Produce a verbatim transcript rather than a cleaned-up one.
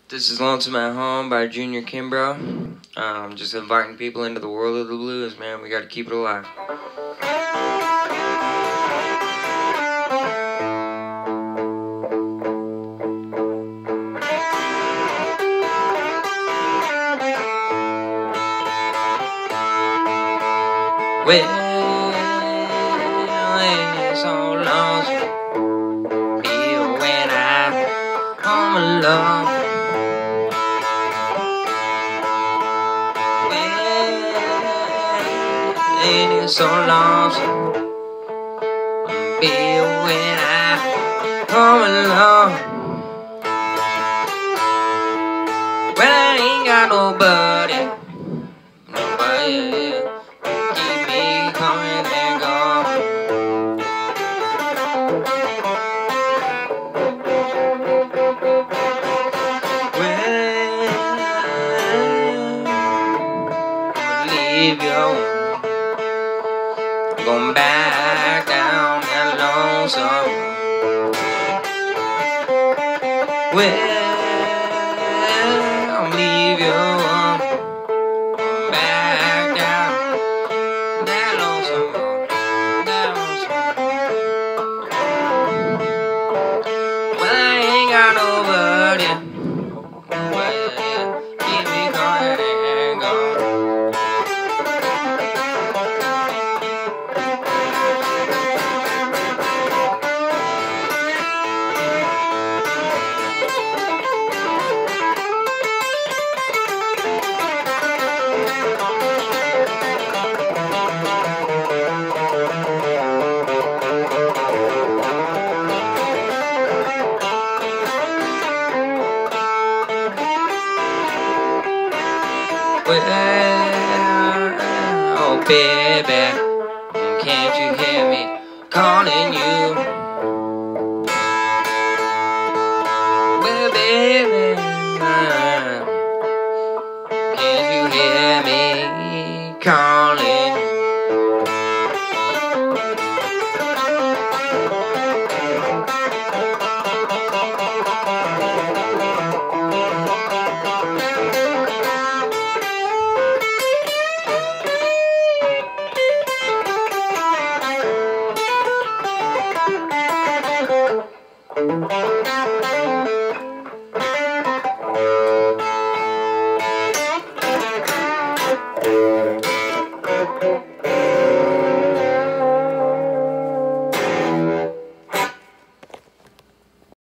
This is Lonesome at Home by Junior Kimbrough. Um, just inviting people into the world of the blues, man. We got to keep it alive. Well, it's so lonesome here when I'm home alone. It is so lonesome be when I'm home alone. When I ain't got nobody, nobody to keep me coming and going. When I leave you, going back down that lonesome. Well, I'll leave you going back down that lonesome, that lonesome. Well, I ain't got nobody, nobody keep me coming and going. Well, oh baby, can't you hear me calling you? Well baby, can't you hear me calling you? Thank you.